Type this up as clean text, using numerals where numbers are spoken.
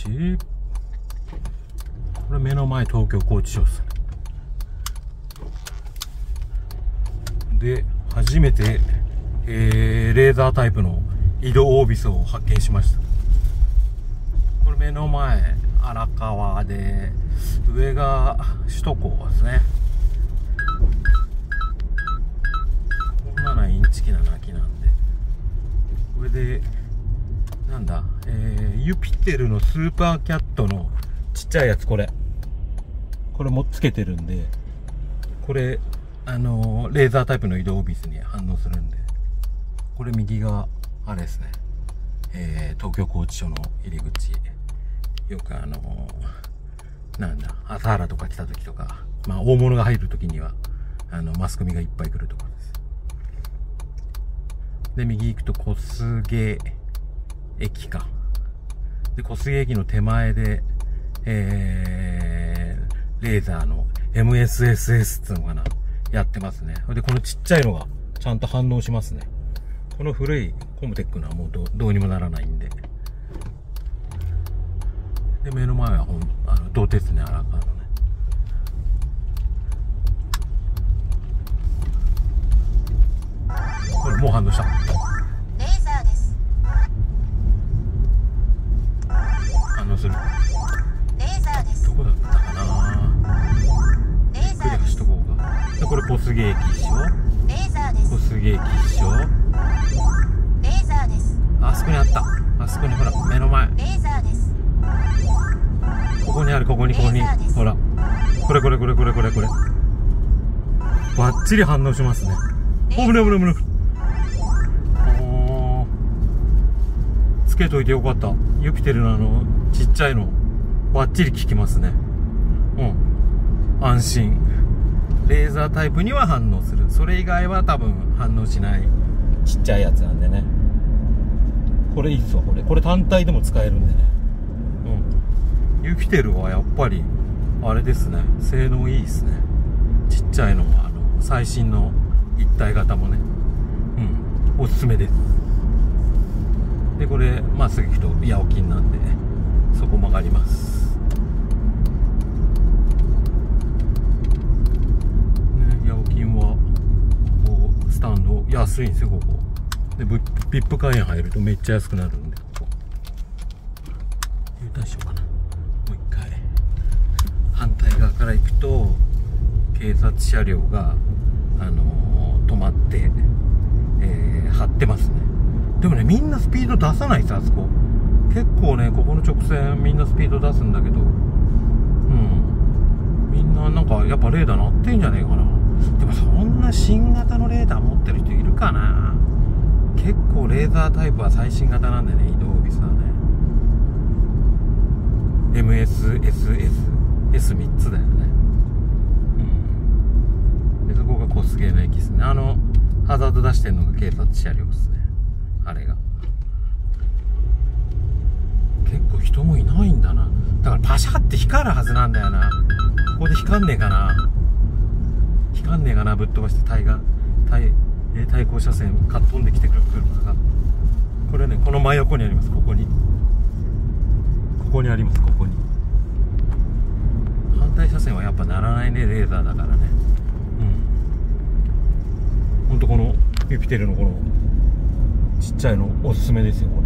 し、これ目の前東京拘置所ですね。で、初めて、レーザータイプの移動オービスを発見しました。これ目の前荒川で、上が首都高ですね。こんなのインチキな鳴きなんで。これでなんだ、ユピテルのスーパーキャットのちっちゃいやつ、これもつけてるんで、これレーザータイプの移動オービスに反応するんで、これ右があれですね、東京拘置所の入り口。よくなんだ、朝原とか来た時とか、まあ大物が入る時にはマスコミがいっぱい来るところです。で、右行くと小菅駅か。で、小菅駅の手前で、レーザーの MSSS っていうのかな、やってますね。で、このちっちゃいのがちゃんと反応しますね。この古いコムテックのはもうどうにもならないんで。で、目の前は銅鉄ね、荒川のね。これもう反応した。 レーザーです。 反応する。 レーザーです。 どこだったかな。 レーザーです。 しとこうか。で、これ小菅駅一緒。 レーザーです。 小菅駅一緒。 レーザーです。 あそこにあった。あそこにほら、目の前。 レーザーです。 ここにある、ここに。ほら。これ。バッチリ反応しますね。危ない。つけといてよかった。ユピテルのちっちゃいの、バッチリ効きますね。安心。レーザータイプには反応する。それ以外は多分反応しないちっちゃいやつなんでね。これいいっすわ、これ単体でも使えるんでね。ユピテルはやっぱりあれですね、性能いいですね。ちっちゃいのは最新の一体型もね、おすすめです。で、これまっすぐ行くと八百金なんで、そこ曲がります。ね、八百金はこうスタンド安いんですよ、ここ。で、VIP 会員入るとめっちゃ安くなるんで、ここ。U ターンしようかな。反対側から行くと警察車両が、止まって、張ってますね。でもね、みんなスピード出さないですあそこ。結構ね、ここの直線みんなスピード出すんだけど、みんななんかやっぱレーダー鳴ってんじゃねえかな。でもそんな新型のレーダー持ってる人いるかな。結構レーザータイプは最新型なんでね、移動オービスはね。MSSS、S3 つだよね。で、そこが小菅の駅ですね。ハザード出してんのが警察車両ですね。あれが。結構人もいないんだな。だからパシャって光るはずなんだよな。ここで光んねえかな。ぶっ飛ばして対向車線かっ飛んできてくる車が。これね、この真横にあります。ここにあります。ここに。反対車線はやっぱならないね、レーザーだからね。ほんとこのユピテルのこのちっちゃいのおすすめですよ、こ